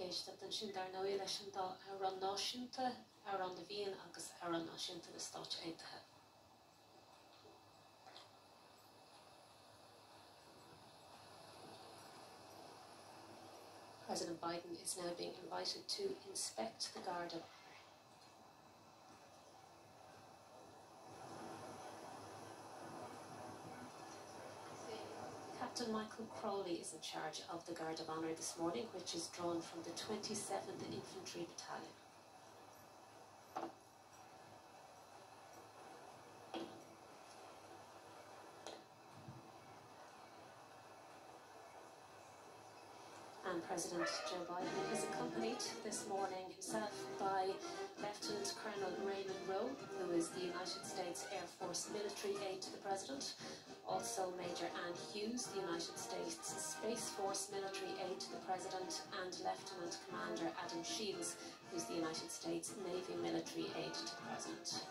éiste den sin dar nó leis an dá ar an náisiúnta ar an na bhíon agus ar an náisiúnta na Stáit Aontaithe. President Biden is now being invited to inspect the Guard of Honour. Captain Michael Crowley is in charge of the Guard of Honour this morning, which is drawn from the 27th Infantry Battalion. And President Joe Biden is accompanied this morning himself by Lieutenant Colonel Raymond Rowe, who is the United States Air Force military aide to the President. Also Major Ann Hughes, the United States Space Force military aide to the President, and Lieutenant Commander Adam Shields, who's the United States Navy military aide to the President.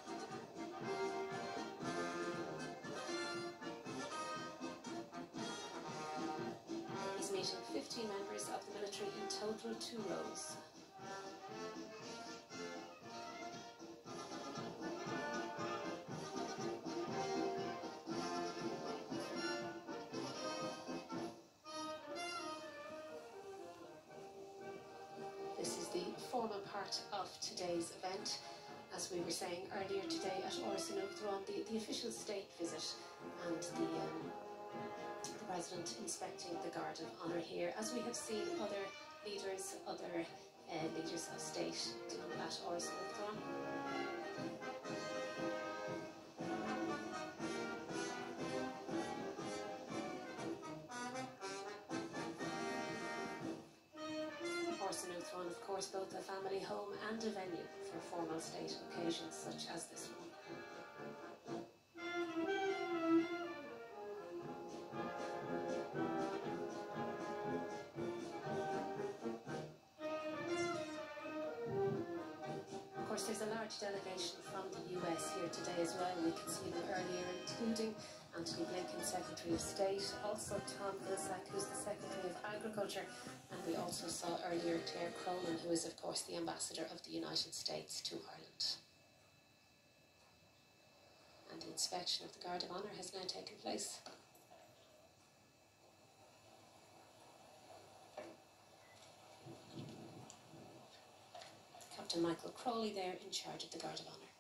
He's meeting 15 members of the military in total, 2 rows. This is the formal part of today's event. As we were saying earlier today at Áras an Uachtaráin, the official state visit and the President inspecting the Guard of Honour here, as we have seen other leaders of state doing at Áras an Uachtaráin. Áras an Uachtaráin, of course, both a family home and a venue for formal state occasions such as this one. There's a large delegation from the US here today as well. We can see them earlier, including Antony Blinken, Secretary of State, also Tom Vilsack, who's the Secretary of Agriculture, and we also saw earlier Claire Cronin, who is of course the Ambassador of the United States to Ireland. And the inspection of the Guard of Honour has now taken place. Captain Michael Crowley there in charge of the Guard of Honour.